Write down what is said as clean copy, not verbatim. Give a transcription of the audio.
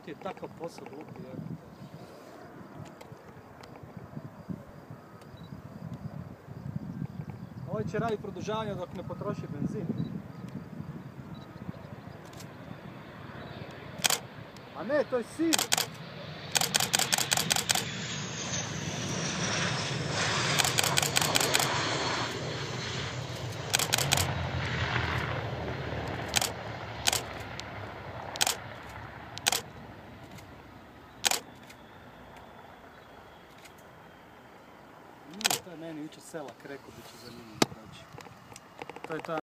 ti je takav posao glupi, evo. Ovaj će raditi produžavanje dok ne potroši benzin. A ne, to je siv. To je meni jučer selak rekao, bit će zanimljivo. To je ta